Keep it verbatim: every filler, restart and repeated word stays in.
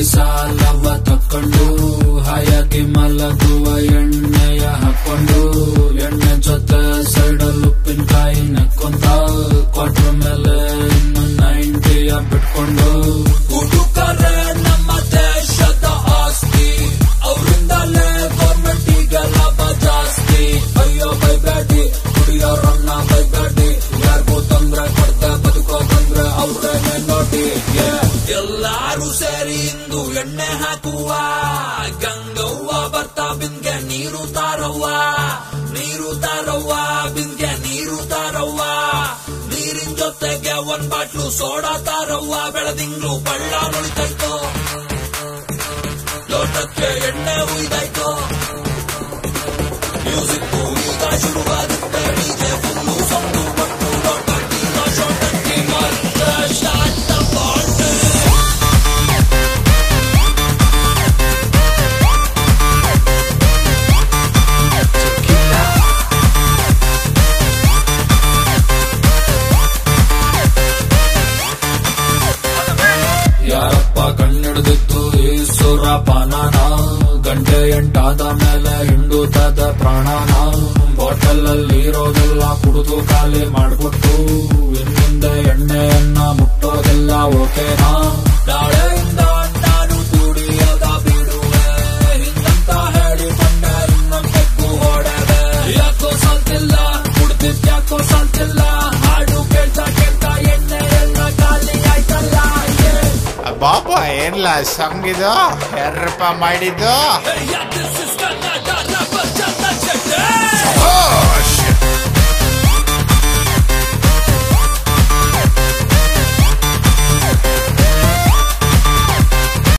ಸಾಲವ ತಕ್ಕೊಂಡು ಹಾಯಾಗಿ ಮಲಗುವ ಎಣ್ಣೆಯ ಹಾಕೊಂಡು ಎಣ್ಣೆ ಜೊತೆ ಸೈಡಲ್ ಉಪ್ಪಿನಕಾಯಿ ನೆಕ್ಕೊಂತ ಕ್ವಾರ್ಟರ್ ಮೇಲೆ ಇನ್ನು ನೈಂಟಿಯ ಬಿಟ್ಕೊಂಡು ಹುಡುಕರೆ ನಮ್ಮ ದೇಶದ ಆಸ್ತಿ ಅವರಿಂದಲೇ ಗೌರ್ಮೆಂಟಿಗೆ ಲಾಭ ಜಾಸ್ತಿ. ಅಯ್ಯೋ ಬೈಬೇಡಿ ಕುಡಿಯೋರನ್ನ ಬೈಬೇಡಿ, ಯಾರಿಗೂ ತೊಂದ್ರೆ ಕೊಡ್ತಾ ಬದುಕೋ ತೊಂದ್ರೆ ಅವ್ರನ್ನೇ ನೋಡಿ. ಎಲ್ಲಾರು ಸೇರಿ ಇಂದು ಎಣ್ಣೆ ಹಾಕುವ, ಗಂಗವ್ವ ಬರ್ತಾ ಬಿಂದ್ಗೆ ನೀರು ತಾರವ್ವ, ನೀರು ತಾರವ್ವ ಬಿಂದ್ಗೆ ನೀರು ತಾರವ್ವ, ನೀರಿನ ಜೊತೆಗೆ ಒಂದ್ ಬಾಟ್ಲು ಸೋಡಾ ತಾರವ್ವ. ಬೆಳದಿಂಗ್ಳು ಬಳ್ಳ ನುಳಿತಾಯ್ತು, ಲೋಟಕ್ಕೆ ಎಣ್ಣೆ ಉಯ್ದಾಯ್ತು, ಮ್ಯೂಸಿಕ್ ಈಗ ಶುರುವಾಗುತ್ತೆ, ಡಿಜೆ ಫುಲ್ಲು ಸೊಂದು ಪಟ್ಟು ಲೋಟಕ್ಕೆ ಶೋಟಕ್ಕೆ ಮತ್ತೆ ಸ್ಟಾರ್ಟ್ ದ ಪಾರ್ಟಿ. ಯಾರಪ್ಪ ಕಣ್ಣಿಡ್ದಿತ್ತು ಈ ಸುರಪಾನನ, ಗಂಟೆ ಎಂಟಾದ ಮೇಲೆ ಹಿಂಡುತ್ತದ ಪ್ರಾಣನ, ಬಾಟಲ್ ಅಲ್ಲಿ ಇರೋದೆಲ್ಲ ಕುಡಿದು ಖಾಲಿ ಮಾಡ್ಬಿಟ್ಟು ಇನ್ನುಂದೆ ಎಣ್ಣೆಯನ್ನ ಮುಟ್ಟೋದೆಲ್ಲ ಓಕೆನಾ. ನಾಳೆಯಿಂದ ನಾನು ಕುಡಿಯೋದ ಬಿಡುವೆ ಹಿಂಗಂತ ಹೇಳಿಕೊಂಡೆ, ಇನ್ನೊಂದಕ್ಕೂ ಹೊಡೆದೆ. ಯಾಕೋ ಸಾಲ್ತಿಲ್ಲ ಕುಡ್ದಿದ್ ಯಾಕೋ ಸಾಲ್ತಿಲ್ಲ, ಹಾಡು ಕೇಳ್ತಾ ಕೇಳ್ತಾ ಎಣ್ಣೆ ಎಲ್ಲ ಖಾಲಿ ಆಯ್ತಲ್ಲ. ಬಾಬಾ ಏನ್ಲ ಸಂಗಿದು ಯಾರಪ್ಪ ಮಾಡಿದ್ದು?